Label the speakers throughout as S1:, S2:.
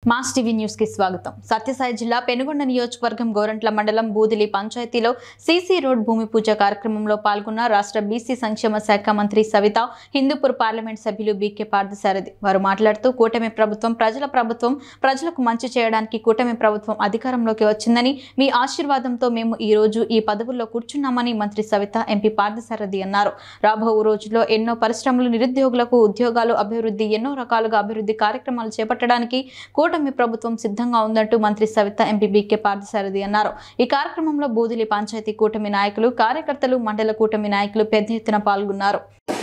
S1: Mass TV news కి స్వాగతం. సత్యసాయి జిల్లా పెనుగొండ నియోజకవర్గం గోరంట్ల మండలం బూదిలి పంచాయతీలో సీసీ రోడ్ భూమి పూజ కార్యక్రమంలో పాల్గొన్న రాష్ట్ర బీసీ సంక్షేమ శాఖ మంత్రి సవిత, హిందూపూర్ పార్లమెంట్ సభ్యులు బీకే పార్థసారథి వారు మాట్లాడుతూ కూటమి ప్రభుత్వం ప్రజల ప్రభుత్వం, ప్రజలకు మంచి చేయడానికి కూటమి ప్రభుత్వం అధికారంలోకి వచ్చిందని, మీ ఆశీర్వాదంతో మేము ఈ రోజు ఈ పదవుల్లో కూర్చున్నామని మంత్రి సవిత, ఎంపీ పార్థసారథి అన్నారు. రాబో రోజుల్లో ఎన్నో పరిశ్రమలు, నిరుద్యోగులకు ఉద్యోగాలు, అభివృద్ధి, ఎన్నో రకాలుగా అభివృద్ధి కార్యక్రమాలు చేపట్టడానికి కూటమి ప్రభుత్వం సిద్ధంగా ఉందంటూ మంత్రి సవిత, ఎంపీ బీకే పార్థసారథి అన్నారు. ఈ కార్యక్రమంలో బూదిలి పంచాయతీ కూటమి నాయకులు, కార్యకర్తలు, మండల కూటమి నాయకులు పెద్ద ఎత్తున పాల్గొన్నారు.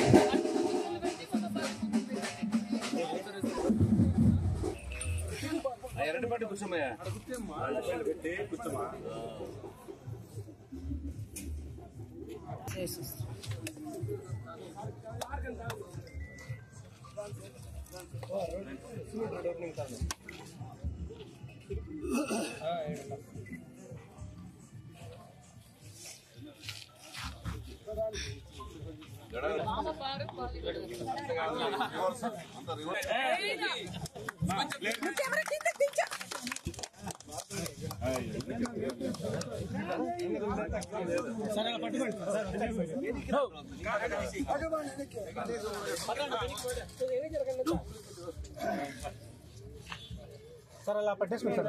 S2: सर अला पटेस्को सर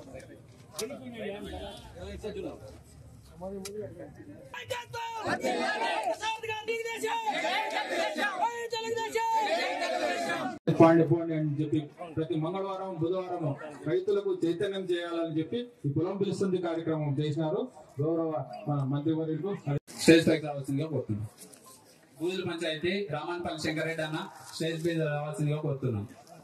S3: పాండిపోండి అని చెప్పి ప్రతి మంగళవారం, బుధవారం రైతులకు చైతన్యం చేయాలని చెప్పి ఈ పొలం పిలుస్తుంది కార్యక్రమం చేసినారు. గౌరవ మంత్రివర్యులకు స్టేజ్ పైకి రావాల్సిందిగా కోరుతున్నాం. బూదిలి పంచాయతీ రామాన్పల్లి శంకరెడ్డి అన్న స్టేజ్ మీద రావాల్సిందిగా కోరుతున్నాం.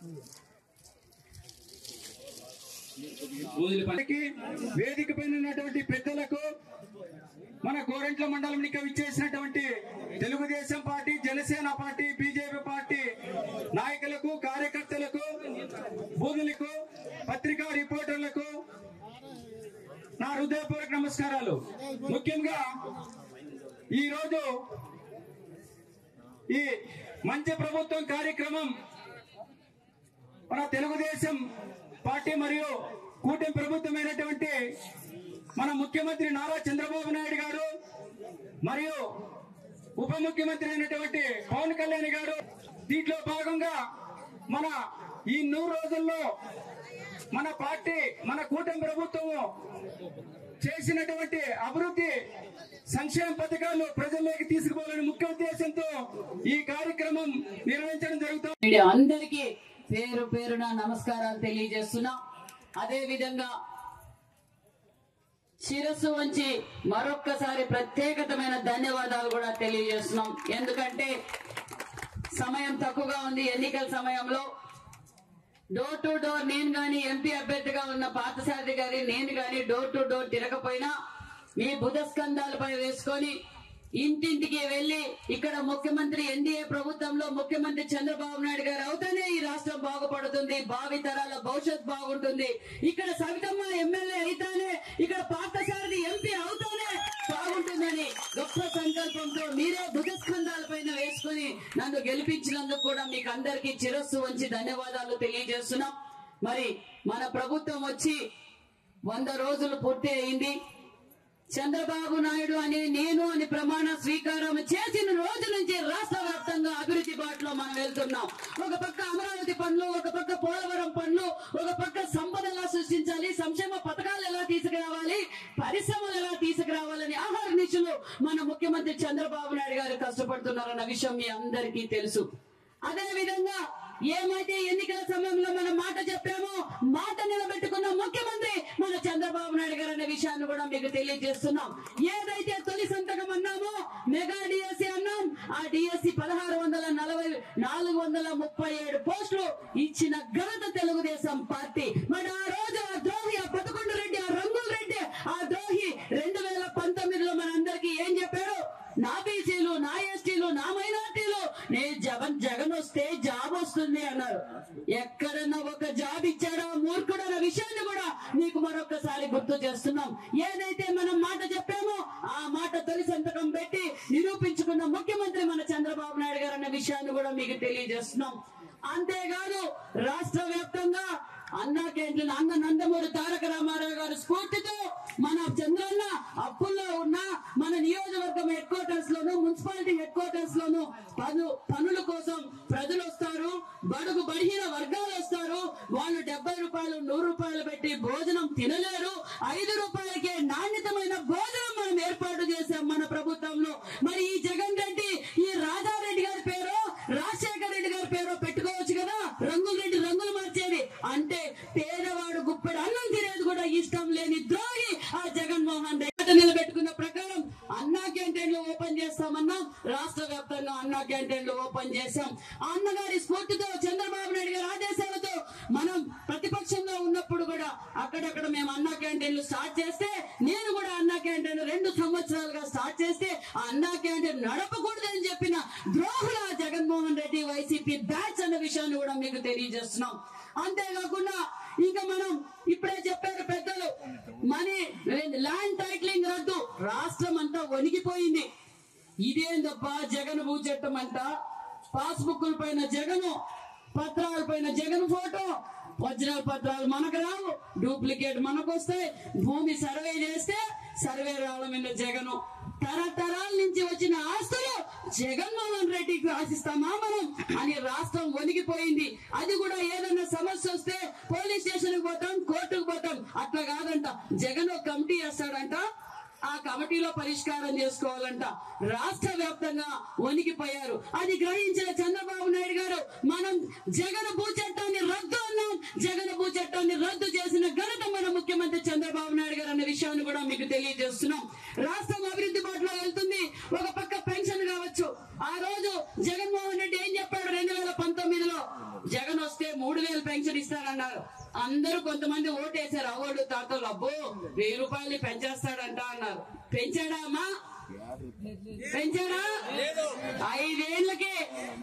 S4: వేదిక పైన ఉన్నటువంటి పెద్దలకు, మన గోరంట్ల మండలంకి విచ్చేసినటువంటి Telugu Desam party, Janasena party, BJP party నాయకులకు, కార్యకర్తలకు, బూదులకు, పత్రికా రిపోర్టర్లకు నా హృదయపూర్వక నమస్కారాలు. ముఖ్యంగా ఈరోజు ఈ మంచి ప్రభుత్వం కార్యక్రమం మన తెలుగుదేశం పార్టీ మరియు కూటమి ప్రభుత్వమైనటువంటి మన ముఖ్యమంత్రి నారా చంద్రబాబు నాయుడు గారు మరియు ఉప ముఖ్యమంత్రి అయినటువంటి పవన్ కళ్యాణ్ గారు, దీంట్లో భాగంగా మన ఈ 100 రోజుల్లో మన పార్టీ, మన కూటమి ప్రభుత్వము చేసినటువంటి అభివృద్ధి సంక్షేమ పథకాలు ప్రజల్లోకి తీసుకుపోవాలని ముఖ్య ఉద్దేశంతో ఈ కార్యక్రమం నిర్వహించడం జరుగుతుంది.
S5: అందరికీ పేరు పేరున నమస్కారాలు తెలియజేస్తున్నా. అదే విధంగా శిరస్సు వంచి మరొక్కసారి ప్రత్యేకమైన ధన్యవాదాలు కూడా తెలియజేస్తున్నాం. ఎందుకంటే సమయం తక్కువగా ఉంది. ఎన్నికల సమయంలో డోర్ టు డోర్ నేను గాని, ఎంపీ అభ్యర్థిగా ఉన్న పార్థసారథి గారి నేను గాని డోర్ టు డోర్ తిరగపోయినా మీ బుధస్కంధాలపై వేసుకొని ఇంటింటికి వెళ్లి ఇక్కడ ముఖ్యమంత్రి ఎన్డీఏ ప్రభుత్వంలో ముఖ్యమంత్రి చంద్రబాబు నాయుడు గారు అవుతానే ఈ రాష్ట్రం బాగుపడుతుంది, భావితరాల భవిష్యత్ బాగుంటుంది, ఇక్కడ సవితమ్మ ఎమ్మెల్యే అయితేనే, ఇక్కడ పార్థసారథి ఎంపీ అవుతానే బాగుంటుందని గొప్ప సంకల్పంతో మీరే భుజస్కంధాలపైన వేసుకుని నన్ను గెలిపించినందుకు కూడా మీకు అందరికీ శిరస్సు వంచి ధన్యవాదాలు తెలియజేస్తున్నాం. మరి మన ప్రభుత్వం వచ్చి 100 రోజులు పూర్తి అయింది. చంద్రబాబు నాయుడు అనే నేను అని ప్రమాణ స్వీకారం చేసిన రోజు నుంచి రాష్ట్ర వ్యాప్తంగా అభివృద్ధి బాటలో మనం వెళ్తున్నాం. ఒక పక్క అమరావతి పనులు, ఒక పక్క పోలవరం పనులు, ఒక పక్క సంపద ఎలా సృష్టించాలి, సంక్షేమ పథకాలు ఎలా తీసుకురావాలి, పరిశ్రమలు ఎలా తీసుకురావాలని ఆహార నిశలు మన ముఖ్యమంత్రి చంద్రబాబు నాయుడు గారు కష్టపడుతున్నారన్న విషయం మీ అందరికీ తెలుసు. అదే విధంగా ఏమైతే ఎన్నికల సమయంలో మనం మాట చెప్పామో మాట నిలబెట్టుకున్న ముఖ్యమంత్రి మన చంద్రబాబు నాయుడు గారు అనే విషయాన్ని కూడా మీకు తెలియజేస్తున్నాం. ఏదైతే తొలి సంతకం అన్నామో మెగా డిఎస్సి అన్నాం, ఆ డిఎస్సి 437 పోస్టులు ఇచ్చిన ఘనత తెలుగుదేశం పార్టీ. మరి ఆ రోజు ఆ ద్రోహి, ఆ 11 రెడ్డి, ఆ రంగుల రెడ్డి, ఆ ద్రోహి 2019లో మనందరికీ ఏం చెప్పాడు? నా బీసీలు, నా ఎస్టీలు, నా మైనార్టీలు నేను జగన్ వస్తే జాబ్ వస్తుంది అన్నారు. ఎక్కడన్నా ఒక జాబ్ ఇచ్చాడా మూర్ఖుడు అన్న విషయాన్ని కూడా మీకు మరొకసారి గుర్తు చేస్తున్నాం. ఏదైతే మనం మాట చెప్పామో ఆ మాట తొలి సంతకం పెట్టి నిరూపించుకున్న ముఖ్యమంత్రి మన చంద్రబాబు నాయుడు గారు అన్న విషయాన్ని కూడా మీకు తెలియజేస్తున్నాం. అంతేకాదు రాష్ట్ర వ్యాప్తంగా అన్నా క్యాంటీన్ అన్న నందమూరి తారక రామారావు గారి స్ఫూర్తితో మన చంద్రన్న అప్పుల్లో ఉన్న మన నియోజకవర్గం హెడ్ క్వార్టర్స్ లోను మున్సిపాలిటీ హెడ్ క్వార్టర్స్ లోను పనుల కోసం ప్రజలు వస్తారు, బడుగు బడిహీన వర్గాలు వస్తారు. వాళ్ళు 70 రూపాయలు 100 రూపాయలు పెట్టి భోజనం తినలేరు. 5 రూపాయలకే నాణ్యతమైన భోజనం మనం ఏర్పాటు చేశాం మన ప్రభుత్వంలో. మరి ఈ జగన్ రెడ్డి ఈ రాజారెడ్డి గారి పేరు రాజశేఖర రెడ్డి గారి పేరు పెట్టుకోవచ్చు కదా, రంగులు రెడ్డి రంగులు మార్చేది. అంటే పేదవాడు గుప్పెడు అన్నం తినేది కూడా ఇష్టం లేని ద్రోహి ఆ జగన్మోహన్ రెడ్డి. నిలబెట్టుకున్న ప్రకారం అన్నా క్యాంటీన్లు ఓపెన్ చేస్తామన్నాం. రాష్ట్ర వ్యాప్తంగా అన్నా క్యాంటీన్లు ఓపెన్ చేశాం. అన్నగారి స్ఫూర్తితో చంద్రబాబు నాయుడు గారి ఆదేశాలతో మనం ప్రతిపక్షంలో ఉన్నప్పుడు కూడా అక్కడక్కడ మేము అన్నా క్యాంటీన్లు స్టార్ట్ చేస్తే, నేను కూడా అన్నా క్యాంటీన్ 2 సంవత్సరాలుగా స్టార్ట్ చేస్తే అన్నా క్యాంటీన్ నడపకూడదని చెప్పిన ద్రోహుల జగన్మోహన్ రెడ్డి వైసీపీ బ్యాచ్ అన్న విషయాన్ని కూడా మీకు తెలియజేస్తున్నాం. అంతేకాకుండా ఇంకా మనం ఇప్పుడే చెప్పారు పెద్దలు, మనీ ల్యాండ్ టైటిలింగ్ రద్దు. రాష్ట్రం అంతా వణికిపోయింది. ఇదేందప్ప జగన్ భూ చట్టం అంట, పాస్బుక్ల పైన జగను, పత్రాల పైన జగన్ ఫోటో, ఒరిజినల్ పత్రాలు మనకు రావు, డూప్లికేట్ మనకు వస్తాయి. భూమి సర్వే చేస్తే సర్వే రావడం మీద జగను. తరతరాల నుంచి వచ్చిన ఆస్తులు జగన్మోహన్ రెడ్డికి ఆశిస్తామా మనం అని రాష్ట్రం వణికిపోయింది. అది కూడా ఏదన్నా సమస్య వస్తే పోలీస్ స్టేషన్ కు పోతాం, కోర్టుకు పోతాం. అట్లా కాదంట, జగన్ ఒక కమిటీ వేస్తాడంట, ఆ కమిటీలో పరిష్కారం చేసుకోవాలంట. రాష్ట్ర వ్యాప్తంగా వణికిపోయారు. అది గ్రహించిన చంద్రబాబు నాయుడు గారు మనం జగన్ భూ చట్టాన్ని రద్దు అన్నాం. జగన్ భూ చట్టాన్ని రద్దు చేసిన ఘనత మన ముఖ్యమంత్రి చంద్రబాబు నాయుడు గారు అన్న విషయాన్ని కూడా మీకు తెలియజేస్తున్నాం. రాష్ట్రం అభివృద్ధి బాటలో వెళ్తుంది. ఒక పక్క పెన్షన్ కావచ్చు. ఆ రోజు జగన్మోహన్ రెడ్డి ఏం చెప్పాడు, 2019లో జగన్ వస్తే 3000 పెన్షన్ ఇస్తానన్నారు. అందరూ కొంతమంది ఓటేశారు, అవ్వడు తాతలు, అబ్బో 1000 రూపాయలు పెంచేస్తాడంట అన్నారు. పెంచాడా అమ్మా? పెంచాడా? 5 ఏళ్లకి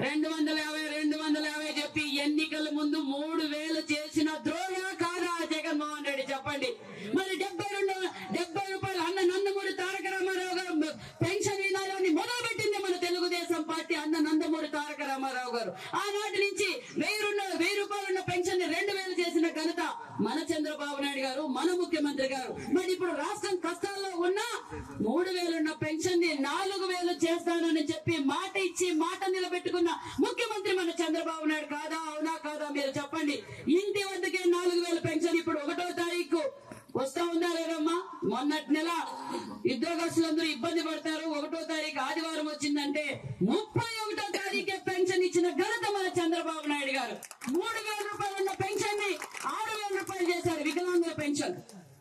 S5: 250 చెప్పి ఎన్నికల ముందు 3000 చేసిన ద్రోహ కాదా జగన్మోహన్ రెడ్డి చెప్పండి. మరి 70 రూపాయలు అన్న నందమూరి తారక రామారావు గారు పెన్షన్ విధానాన్ని మొదలుపెట్టింది మన తెలుగుదేశం పార్టీ అన్న నందమూరి తారక రామారావు గారు. ఆనాటి నుంచి 1000 రూపాయలు ఉన్న పెన్షన్ ని 2000 చేసిన ఘనత మన చంద్రబాబు నాయుడు గారు, మన ముఖ్యమంత్రి గారు. మరి ఇప్పుడు రాష్ట్రం కష్టాల్లో ఉన్న 3000 ఉన్న పెన్షన్ ని 4000 చేస్తానని చెప్పి మాట ఇచ్చి మాట నిలబెట్టుకున్న ముఖ్యమంత్రి మన చంద్రబాబు నాయుడు కాదా? అవునా కాదా మీరు చెప్పండి. ఇంటి వద్దకే 4000 పెన్షన్ ఇప్పుడు 1వ తారీఖు వస్తా ఉందా లేదమ్మా? మొన్నటి నెల ఉద్యోగస్తులందరూ ఇబ్బంది పడతారు. 1వ తారీఖు ఆదివారం వచ్చిందంటే 31వ తారీఖే పెన్షన్ ఇచ్చిన ఘనత మన చంద్రబాబు నాయుడు గారు. 3000 రూపాయలు ఉన్న పెన్షన్ ని 6000 రూపాయలు చేశారు. వికలాంగుల పెన్షన్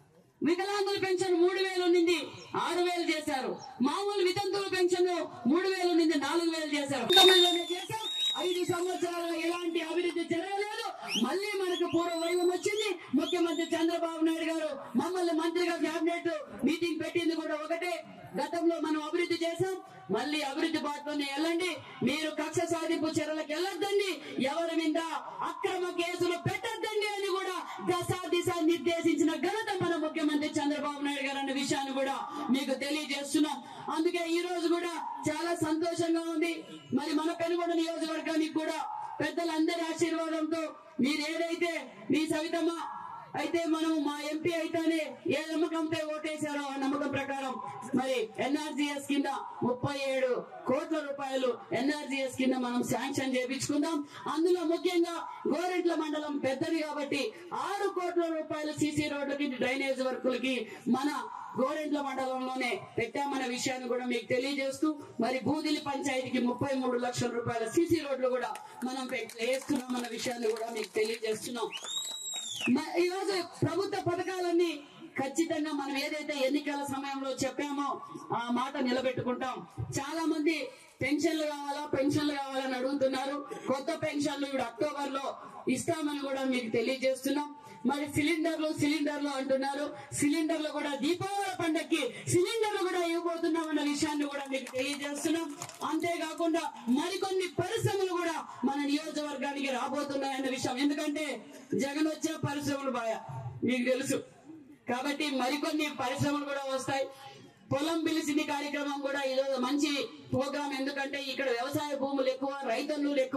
S5: 3000 నుండి 6000 చేశారు. మామూలు వితంతువుల పెన్షన్ 3000 నుండి 4000 చేశారు. 5 సంవత్సరాలు ఎలాంటి అభివృద్ధి జరగలేదు. మళ్ళీ మనకు పూర్వ వైభవం వచ్చింది. ముఖ్యమంత్రి చంద్రబాబు నాయుడు గారు మమ్మల్ని మంత్రిగా క్యాబినెట్ మీటింగ్ పెట్టింది కూడా ఒకటే, గతంలో మనం అభివృద్ధి చేశాం, మళ్ళీ అభివృద్ధి బాటలోనే వెళ్ళండి, మీరు కక్ష సాధింపు చర్యలకు వెళ్ళొద్దండి, ఎవరి మీద అక్రమ కేసులు పెట్టొద్దండి అని కూడా దిశ నిర్దేశించిన ఘనత మన ముఖ్యమంత్రి చంద్రబాబు నాయుడు గారు అన్న విషయాన్ని కూడా మీకు తెలియజేస్తున్నాం. అందుకే ఈ రోజు కూడా చాలా సంతోషంగా ఉంది. మరి మన పెనుగొండ నియోజకవర్గానికి కూడా పెద్దలందరి ఆశీర్వాదంతో మీరు ఏదైతే మీ సవితమ్మ అయితే మనం మా ఎంపీ అయితేనే ఏ నమ్మకంతో ఓటేశారో ఆ నమ్మకం ప్రకారం మరి ఎన్ఆర్జీఎస్ కింద 37 కోట్ల రూపాయలు ఎన్ఆర్జీఎస్ కింద మనం శాంక్షన్ చేయించుకుందాం. అందులో ముఖ్యంగా గోరెంట్ల మండలం పెద్దది కాబట్టి 6 కోట్ల రూపాయలు సీసీ రోడ్లకి, డ్రైనేజ్ వర్కులకి మన గోరెంట్ల మండలంలోనే పెట్టామన్న విషయాన్ని కూడా మీకు తెలియజేస్తూ, మరి బూదిలి పంచాయతీకి 33 లక్షల రూపాయల సీసీ రోడ్లు కూడా మనం వేస్తున్నామన్న విషయాన్ని కూడా మీకు తెలియజేస్తున్నాం. ఈ రోజు ప్రభుత్వ పథకాలన్నీ ఖచ్చితంగా మనం ఏదైతే ఎన్నికల సమయంలో చెప్పామో ఆ మాట నిలబెట్టుకుంటాం. చాలా మంది పెన్షన్లు కావాలని అడుగుతున్నారు. కొత్త పెన్షన్లు ఇప్పుడు అక్టోబర్ లో ఇస్తామని కూడా మీకు తెలియజేస్తున్నాం. మరి సిలిండర్లు అంటున్నారు. సిలిండర్లు కూడా దీపావళి పండుగకి సిలిండర్లు కూడా ఇవ్వబోతున్నాం అన్న విషయాన్ని కూడా మీకు తెలియజేస్తున్నాం. అంతేకాకుండా మరికొన్ని పరిశ్రమలు కూడా మన నియోజకవర్గానికి రాబోతున్నాయన్న విషయం. ఎందుకంటే జగన్ వచ్చే పరిశ్రమలు మీకు తెలుసు కాబట్టి మరికొన్ని పరిశ్రమలు కూడా వస్తాయి. పొలం పిలిచింది కార్యక్రమం కూడా ఈరోజు మంచి ప్రోగ్రాం. ఎందుకంటే ఇక్కడ వ్యవసాయ భూములు ఎక్కువ, రైతన్నులు ఎక్కువ.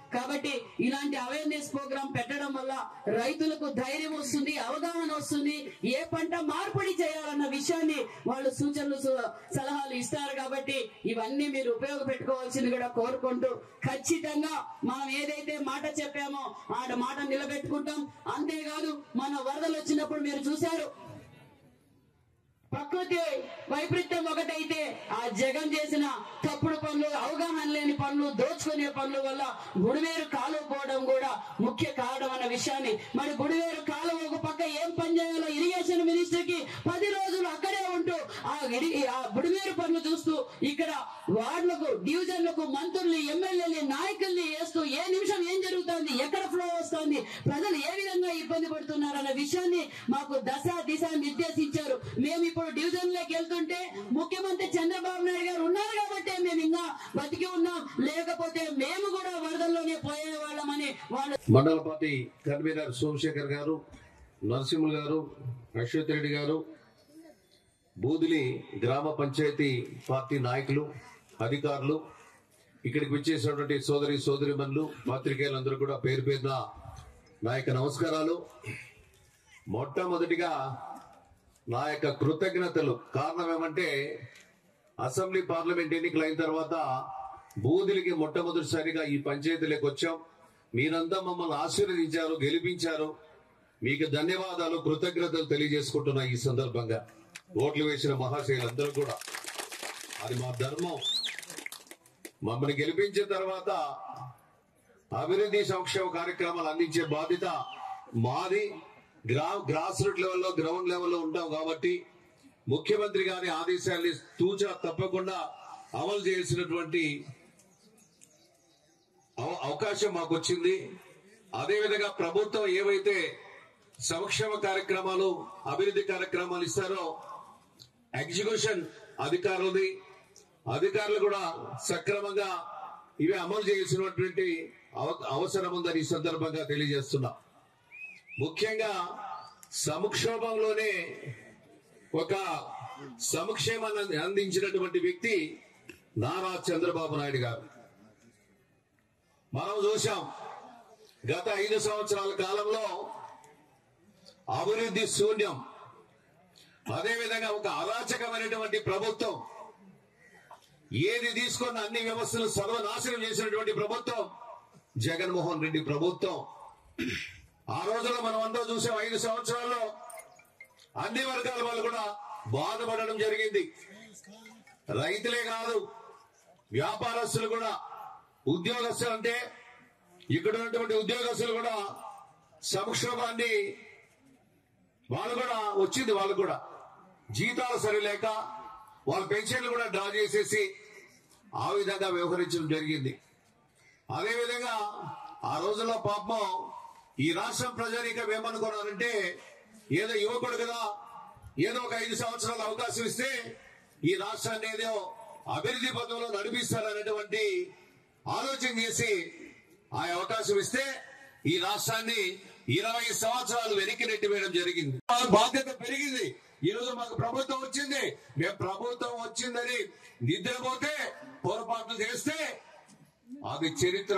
S5: కాబట్టి ఇలాంటి అవేర్నెస్ ప్రోగ్రామ్ పెట్టడం వల్ల రైతులకు ధైర్యం వస్తుంది, అవగాహన వస్తుంది, ఏ పంట మార్పిడి చేయాలన్న విషయాన్ని వాళ్ళు సూచనలు సలహాలు ఇస్తారు. కాబట్టి ఇవన్నీ మీరు ఉపయోగపెట్టుకోవాల్సింది కూడా కోరుకుంటూ, ఖచ్చితంగా మనం ఏదైతే మాట చెప్పామో ఆ మాట నిలబెట్టుకుంటాం. అంతేకాదు మన వరదలు వచ్చినప్పుడు మీరు చూశారు, ప్రకృతి వైపరీత్యం ఒకటైతే ఆ జగన్ చేసిన తప్పుడు పనులు, అవగాహన లేని పనులు, దోచుకునే పనుల వల్ల గుడివేరు కాలువ పోవడం కూడా ముఖ్య కారణం అన్న విషయాన్ని, మరి గుడివేరు కాలువ ఒక పక్క ఏం పని చేయాలో ఇరిగేషన్ మినిస్టర్ కి 10 రోజులు అక్కడే ఉంటూ ఆ గుడివేరు పనులు చూస్తూ ఇక్కడ వార్డులకు, డివిజన్లకు మంత్రుల్ని, ఎమ్మెల్యేని, నాయకుల్ని వేస్తూ ఏ నిమిషం ఏం జరుగుతుంది, ఎక్కడ ఫ్లో వస్తుంది, ప్రజలు ఏ విధంగా ఇబ్బంది పడుతున్నారన్న విషయాన్ని మాకు దిశ నిర్దేశించారు. మేము ఇప్పుడు డివిజన్ లోకి వెళ్తుంటే ముఖ్యమంత్రి చంద్రబాబు నాయుడు గారు ఉన్నారు కాబట్టి మేము ఇంకా బతికి ఉన్నాం, లేకపోతే మేము కూడా వరదల్లోనే పోయేవాళ్ళమని వాళ్ళు.
S6: మండల పార్టీ కన్వీనర్ సోమశేఖర్ గారు, నరసింహులు గారు, అశ్వత్ రెడ్డి గారు, బూదిలి గ్రామ పంచాయతీ పార్టీ నాయకులు, అధికారులు, ఇక్కడికి వచ్చేసినటువంటి సోదరిమణులు, పాత్రికేయులందరూ కూడా పేరు పేరున నా యొక్క నమస్కారాలు. మొట్టమొదటిగా నా యొక్క కృతజ్ఞతలు. కారణం ఏమంటే అసెంబ్లీ పార్లమెంట్ ఎన్నికలు అయిన తర్వాత బూదిలికి మొట్టమొదటిసారిగా ఈ పంచాయతీలోకి వచ్చాం. మీరంతా మమ్మల్ని ఆశీర్వదించారు, గెలిపించారు. మీకు ధన్యవాదాలు, కృతజ్ఞతలు తెలియజేసుకుంటున్నా ఈ సందర్భంగా. ఓట్లు వేసిన మహాశయులందరూ కూడా అది మా ధర్మం. మమ్మల్ని గెలిపించిన తర్వాత అభివృద్ధి సంక్షేమ కార్యక్రమాలు అందించే బాధ్యత మాది. గ్రాస్ రూట్ లెవెల్లో, గ్రౌండ్ లెవెల్లో ఉంటాం కాబట్టి ముఖ్యమంత్రి గారి ఆదేశాన్ని తూచా తప్పకుండా అమలు చేయాల్సినటువంటి అవకాశం మాకు వచ్చింది. అదేవిధంగా ప్రభుత్వం ఏవైతే సంక్షేమ కార్యక్రమాలు, అభివృద్ధి కార్యక్రమాలు ఇస్తారో ఎగ్జిక్యూషన్ అధికారులు కూడా సక్రమంగా ఇవి అమలు చేయాల్సినటువంటి అవసరం ఉందని ఈ సందర్భంగా తెలియజేస్తున్నా. ముఖ్యంగా సంక్షోభంలోనే ఒక సంక్షేమాన్ని అందించినటువంటి వ్యక్తి నారా చంద్రబాబు నాయుడు గారు. మనం చూశాం గత 5 సంవత్సరాల కాలంలో అభివృద్ధి శూన్యం, అదేవిధంగా ఒక అరాచకమైనటువంటి ప్రభుత్వం, ఏది తీసుకున్న అన్ని వ్యవస్థలు సర్వనాశనం చేసినటువంటి ప్రభుత్వం జగన్మోహన్ రెడ్డి ప్రభుత్వం. ఆ రోజుల్లో మనం అందరూ చూసాం, 5 సంవత్సరాల్లో అన్ని వర్గాల వాళ్ళు కూడా బాధపడడం జరిగింది. రైతులే కాదు, వ్యాపారస్తులు కూడా, ఉద్యోగస్తులు అంటే ఇక్కడ ఉన్నటువంటి ఉద్యోగస్తులు కూడా సంక్షోభాన్ని వాళ్ళు కూడా జీతాలు సరిలేక వాళ్ళ పెన్షన్లు కూడా డ్రా చేసేసి ఆ విధంగా వ్యవహరించడం జరిగింది. అదేవిధంగా ఆ రోజుల్లో పాపం ఈ రాష్ట్రం ప్రజానీకం ఏమనుకున్నారంటే, ఏదో యువకుడు కదా, ఏదో ఒక 5 సంవత్సరాల అవకాశం ఇస్తే ఈ రాష్ట్రాన్ని ఏదో అభివృద్ధి పథంలో నడిపిస్తారనేటువంటి ఆలోచన చేసి ఆ అవకాశం ఇస్తే ఈ రాష్ట్రాన్ని 20 సంవత్సరాలు వెనక్కి నెట్టివేయడం జరిగింది. బాధ్యత పెరిగింది. ఈ రోజు మాకు ప్రభుత్వం వచ్చింది. మేము ప్రభుత్వం వచ్చిందని నిద్రపోతే, పొరపాట్లు చేస్తే అది చరిత్ర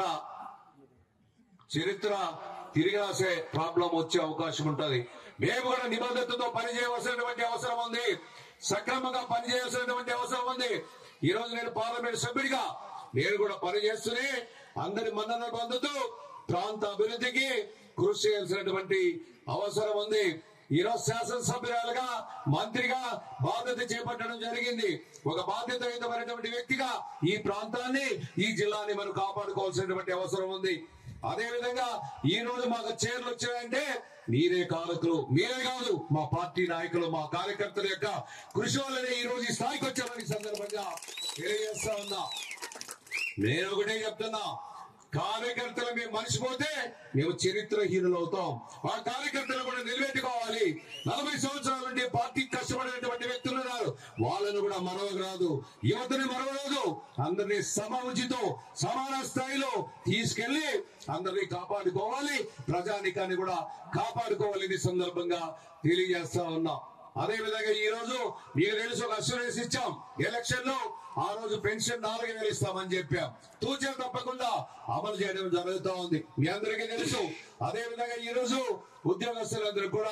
S6: తిరిగి రాసే ప్రాబ్లం వచ్చే అవకాశం ఉంటుంది. మేము కూడా నిబద్ధతతో పనిచేయవలసినటువంటి అవసరం ఉంది, సక్రమంగా పనిచేయాల్సినటువంటి అవసరం ఉంది. ఈ రోజు నేను పార్లమెంట్ సభ్యుడిగా నేను కూడా పనిచేస్తూనే అందరి మన్నన పొందుతూ ప్రాంత అభివృద్ధికి కృషి చేయాల్సినటువంటి అవసరం ఉంది. ఈ రోజు శాసనసభ్యురాలుగా, మంత్రిగా బాధ్యత చేపట్టడం జరిగింది. ఒక బాధ్యతాయుతమైనటువంటి వ్యక్తిగా ఈ ప్రాంతాన్ని, ఈ జిల్లాని మనం కాపాడుకోవాల్సినటువంటి అవసరం ఉంది. అదేవిధంగా ఈ రోజు మాకు చైర్లు వచ్చాయంటే మీరే కారకులు, మీరే కాదు, మా పార్టీ నాయకులు, మా కార్యకర్తల యొక్క కృషి వల్లనే ఈ రోజు ఈ స్థాయికి వచ్చామని సందర్భంగా తెలియజేస్తా ఉన్నా. నేను ఒకటే చెప్తున్నా, కార్యకర్తలు మేము మర్చిపోతే మేము చరిత్రహీనులు అవుతాం. ఆ కార్యకర్తలు కూడా నిలబెట్టుకోవాలి. 40 సంవత్సరాల నుండి పార్టీకి కష్టపడినటువంటి వ్యక్తులు ఉన్నారు, వాళ్ళను కూడా మరవరాదు, యువతని మరవరాదు. అందరినీ సమఉచితో సమాన స్థాయిలో తీసుకెళ్లి అందరినీ కాపాడుకోవాలి, ప్రజానికాన్ని కూడా కాపాడుకోవాలని సందర్భంగా తెలియజేస్తా ఉన్నా. అదే విధంగా ఈ రోజు మీకు తెలుసు ఒక అష్యూరెన్స్ ఇచ్చాం ఎలక్షన్ లో, ఆ రోజు పెన్షన్ 4,000 ఇస్తామని చెప్పాం. తూచా తప్పకుండా అమలు చేయడం జరుగుతూ ఉంది, మీ అందరికీ తెలుసు. అదే విధంగా ఈ రోజు ఉద్యోగస్తులందరూ కూడా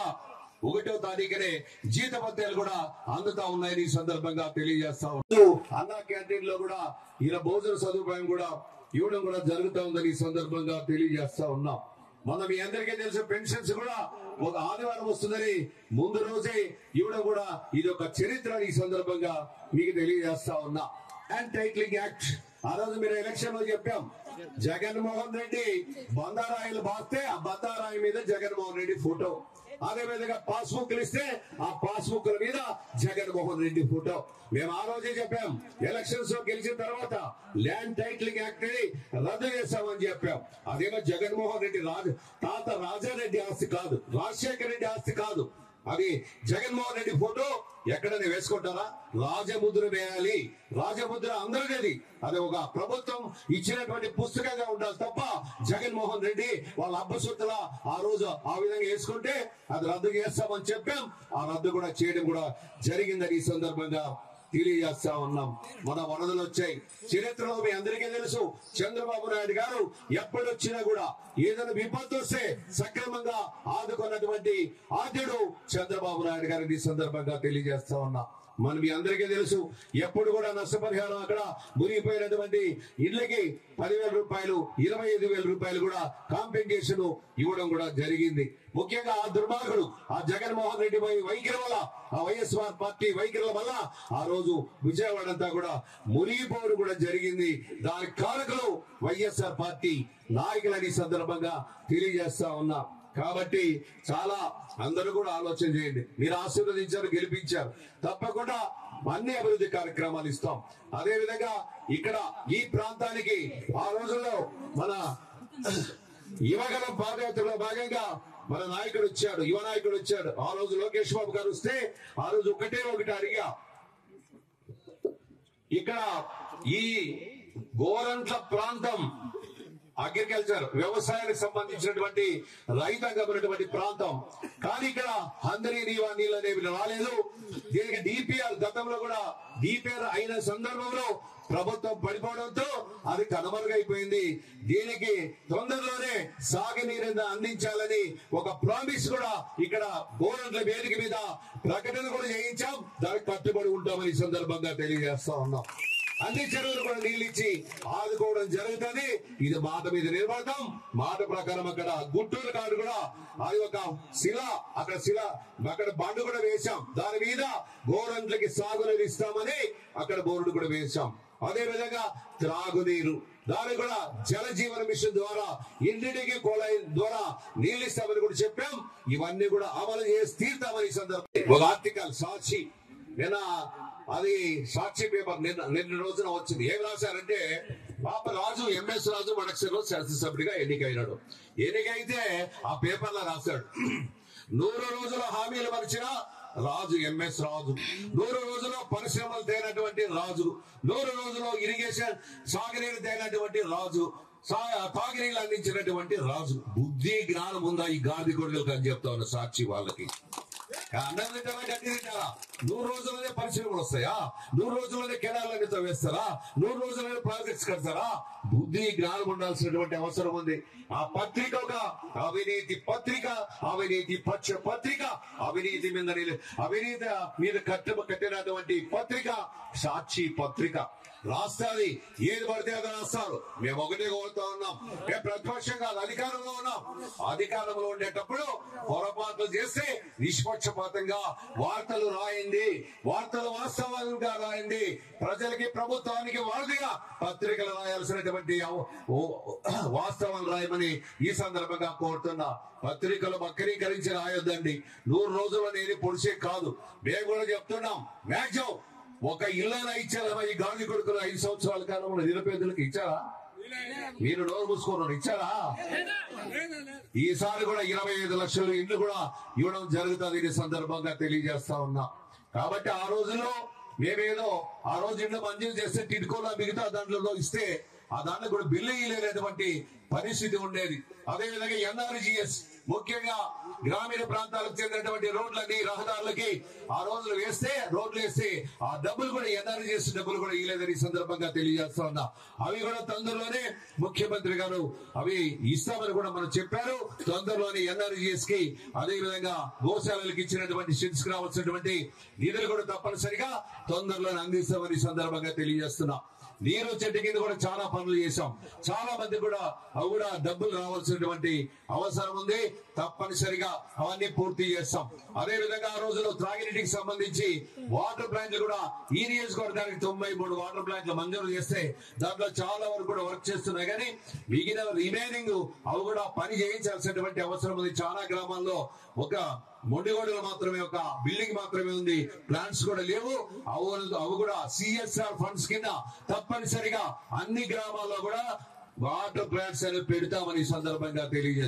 S6: 1వ తారీఖునే జీతభత్యాలు కూడా అందుతా ఉన్నాయని ఈ సందర్భంగా తెలియజేస్తా ఉన్నాం. అన్నా క్యాంటీన్ లో కూడా ఇలా భోజన సదుపాయం కూడా ఇవ్వడం కూడా జరుగుతూ ఉందని ఈ సందర్భంగా తెలియజేస్తా ఉన్నాం. మనం మీ అందరికీ తెలుసు పెన్షన్స్ కూడా ఒక ఆదివారం వస్తుందని ముందు రోజే ఇవ్వడం కూడా ఇది ఒక చరిత్ర ఈ సందర్భంగా మీకు తెలియజేస్తా ఉన్నా. అండ్ టైటిలింగ్ యాక్ట్ ఆ రోజు మీరు ఎలక్షన్ లో చెప్పాం, జగన్మోహన్ రెడ్డి బందారాయిలు బాస్తే ఆ బందారాయి మీద జగన్మోహన్ రెడ్డి ఫోటో, అదే విధంగా పాస్బుక్లు ఇస్తే ఆ పాస్బుక్ల మీద జగన్మోహన్ రెడ్డి ఫోటో. మేము ఆ రోజే చెప్పాం, ఎలక్షన్స్ లో గెలిచిన తర్వాత ల్యాండ్ టైటిలింగ్ యాక్ట్ ని రద్దు చేస్తామని చెప్పాం. అదేమో జగన్మోహన్ రెడ్డి తాత రాజారెడ్డి ఆస్తి కాదు, రాజశేఖర రెడ్డి ఆస్తి కాదు, అది జగన్మోహన్ రెడ్డి ఫోటో ఎక్కడైనా వేసుకుంటారా? రాజముద్ర వేయాలి, రాజముద్ర అందరిది, అది ఒక ప్రభుత్వం ఇచ్చినటువంటి పుస్తకంగా ఉండాలి తప్ప జగన్మోహన్ రెడ్డి వాళ్ళ అబ్బసొత్తుల ఆ రోజు ఆ విధంగా వేసుకుంటే అది రద్దు చేస్తామని చెప్పాం. ఆ రద్దు కూడా చేయడం కూడా జరిగిందని ఈ సందర్భంగా తెలియజేస్తా ఉన్నాం. మన వరదలు వచ్చాయి, చరిత్రలో మీ అందరికీ తెలుసు, చంద్రబాబు నాయుడు గారు ఎప్పుడొచ్చినా కూడా ఏదైనా విపత్తు వస్తే సక్రమంగా ఆదుకున్నటువంటి ఆద్యుడు చంద్రబాబు నాయుడు గారిని ఈ సందర్భంగా తెలియజేస్తా ఉన్నా. మన మీ అందరికీ తెలుసు, ఎప్పుడు కూడా నష్టపరిహారం అక్కడ మునిగిపోయినటువంటి ఇళ్లకి 10,000 రూపాయలు 25,000 రూపాయలు కూడా కాంపెన్సేషన్ ఇవ్వడం కూడా జరిగింది. ముఖ్యంగా ఆ దుర్మార్గుడు ఆ జగన్మోహన్ రెడ్డి వైఖరి వల్ల, ఆ వైఎస్ఆర్ పార్టీ వైఖరుల వల్ల ఆ రోజు విజయవాడ అంతా కూడా మునిగిపోవడం కూడా జరిగింది. దాని కారకులు వైఎస్ఆర్ పార్టీ నాయకులని సందర్భంగా తెలియజేస్తా ఉన్నా. కాబట్టి చాలా అందరూ కూడా ఆలోచన చేయండి. మీరు ఆశీర్వదించారు, గెలిపించారు, తప్పకుండా అన్ని అభివృద్ధి కార్యక్రమాలు ఇస్తాం. అదే విధంగా ఇక్కడ ఈ ప్రాంతానికి ఆ రోజుల్లో మన యువగలం పాదయాత్రలో భాగంగా మన నాయకుడు వచ్చాడు, యువ నాయకుడు వచ్చాడు. ఆ రోజు లోకేష్ బాబు గారు వస్తే ఆ రోజు ఒకటి అడిగా, ఇక్కడ ఈ గోరంట్ల ప్రాంతం అగ్రికల్చర్ వ్యవసాయానికి సంబంధించినటువంటి రైతాంగమైనటువంటి ప్రాంతం, కానీ ఇక్కడ అందరి నీళ్ళు అనేవి రాలేదు. దీనికి డిపిఆర్ గతంలో కూడా డిపిఆర్ అయిన సందర్భంలో ప్రభుత్వం పడిపోవడంతో అది కనుమరుగైపోయింది. దీనికి తొందరలోనే సాగునీరు అందించాలని ఒక ప్రామిస్ కూడా ఇక్కడ గోరంట్ల వేదిక మీద ప్రకటన కూడా చేయించాం. దానికి కట్టుబడి ఉంటామని ఈ సందర్భంగా తెలియజేస్తా ఉన్నాం. అన్ని చెరువులు కూడా నీళ్ళు ఇచ్చి ఆదుకోవడం జరుగుతుంది. ఇది మాట మీద నిలబడతాం. మాట ప్రకారం అక్కడ గుంటూరు కాడు కూడా అది ఒక అక్కడ బండు కూడా వేశాం. దాని మీద గోరంట్లకి సాగునీరు ఇస్తామని అక్కడ బోర్డు కూడా వేశాం. అదే విధంగా త్రాగునీరు దాని కూడా జల జీవన మిషన్ ద్వారా ఇంటికి కొళాయి ద్వారా నీళ్ళు ఇస్తామని కూడా చెప్పాం. ఇవన్నీ కూడా అమలు చేసి తీర్తామని సందర్భం. ఒక ఆర్టికల్ సాక్షి నిన్న అది సాక్షి పేపర్ నిన్న రోజున వచ్చింది. ఏం రాశారంటే, పాప రాజు ఎంఎస్ రాజు మడక్సర్లో శాసనసభ్యుడిగా ఎన్నికైనాడు. ఎన్నికైతే ఆ పేపర్ లో రాశాడు, 100 రోజుల హామీలు మరిచిన రాజు ఎంఎస్ రాజు, 100 రోజుల్లో పరిశ్రమలు తేనటువంటి రాజు, 100 రోజుల్లో ఇరిగేషన్ సాగునీరు తేనటువంటి రాజు, తాగునీళ్ళు అందించినటువంటి రాజు. బుద్ధి జ్ఞానం ఉందా ఈ గాది కొడుకులకు అని చెప్తా ఉన్న సాక్షి వాళ్ళకి. అన్నం తింటారా, గడ్డి తింటారా? 100 రోజుల్లోనే పరిశ్రమలు వస్తాయా? 100 రోజుల్లోనే కెనాలన్నీ తవ్వేస్తారా? 100 రోజుల్లోనే ప్రాజెక్ట్స్ కడతారా? బుద్ధి జ్ఞానం ఉండాల్సినటువంటి అవసరం ఉంది. ఆ పత్రిక ఒక అవినీతి పత్రిక, అవినీతి పక్ష పత్రిక, అవినీతి మీద కట్టినటువంటి పత్రిక సాక్షి పత్రిక. రాష్ట్రాన్ని ఏది పడితే అది రాస్తారు. మేము ఒకటే కోరుతా ఉన్నాం, మేము ప్రతిపక్షం కాదు, అధికారంలో ఉన్నాం. అధికారంలో ఉండేటప్పుడు పొరపాట్లు చేస్తే నిష్పక్షపాతంగా వార్తలు రాయండి, వార్తలు వాస్తవాలుగా రాయండి. ప్రజలకి ప్రభుత్వానికి వారధిగా పత్రికలు రాయాల్సినటువంటి వాస్తవాలు రాయమని ఈ సందర్భంగా కోరుతున్నా. పత్రికలు వక్రీకరించి రాయొద్దండి. 100 రోజుల్లో నేను పొడిచే కాదు, మేము కూడా చెప్తున్నాం. మ్యాక్సిమం ఒక ఇళ్ళైనా ఇచ్చారా ఈ గాంధీ కొడుకులు 5 సంవత్సరాల కాలంలో నిరుపేదలకు ఇచ్చారా? మీరు నోరు మూసుకున్నారు, ఇచ్చారా? ఈసారి కూడా 25 లక్షల ఇళ్లు కూడా ఇవ్వడం జరుగుతుంది. ఈ సందర్భంగా తెలియజేస్తా ఉన్నా. కాబట్టి ఆ రోజుల్లో మేమేదో ఆ రోజు ఇళ్ళు మంజూరు చేస్తే టిడ్కోలో మిగతా దాంట్లో ఇస్తే ఆ దాంట్లో కూడా బిల్లు ఇవ్వలేనటువంటి పరిస్థితి ఉండేది. అదేవిధంగా ఎన్ఆర్జీఎస్ ముఖ్యంగా గ్రామీణ ప్రాంతాలకు చెందినటువంటి రోడ్లన్నీ రహదారులకి ఆ రోజులు రోడ్లు వేస్తే ఆ డబ్బులు కూడా ఎన్ఆర్జీఎస్ డబ్బులు కూడా ఇవ్వలేదని సందర్భంగా తెలియజేస్తా ఉన్నా. అవి కూడా తొందరలోనే ముఖ్యమంత్రి గారు అవి ఇస్తామని కూడా మనం చెప్పారు. తొందరలోనే ఎన్ఆర్జీఎస్ కి అదే విధంగా గోశాలలకు ఇచ్చినటువంటి షెడ్స్ రావాల్సినటువంటి నిధులు కూడా తప్పనిసరిగా తొందరలోనే అందిస్తామని సందర్భంగా తెలియజేస్తున్నా. నీరు చెట్టు కింద కూడా చాలా పనులు చేశాం. చాలా మంది కూడా అవి కూడా డబ్బులు రావాల్సినటువంటి అవసరం ఉంది. తప్పనిసరిగా అవన్నీ పూర్తి చేస్తాం. అదే విధంగా ఆ రోజులో త్రాగినీటికి సంబంధించి వాటర్ ప్లాంట్లు కూడా ఈ నియోజకవర్గానికి 93 వాటర్ ప్లాంట్లు మంజూరు చేస్తే దాంట్లో చాలా వరకు కూడా వర్క్ చేస్తున్నాయి. కానీ మిగిలిన రిమైనింగ్ అవి కూడా పని చేయించాల్సినటువంటి అవసరం ఉంది. చాలా గ్రామాల్లో ఒక మొండిగోడలు మాత్రమే, ఒక బిల్డింగ్ మాత్రమే ఉంది, ప్లాంట్స్ కూడా లేవు. అవి కూడా సిఎస్ఆర్ ఫండ్స్ కింద తప్పనిసరిగా అన్ని గ్రామాల్లో కూడా వాటర్ ప్లాంట్స్ అనేవి పెడతామని సందర్భంగా తెలియజేస్తారు.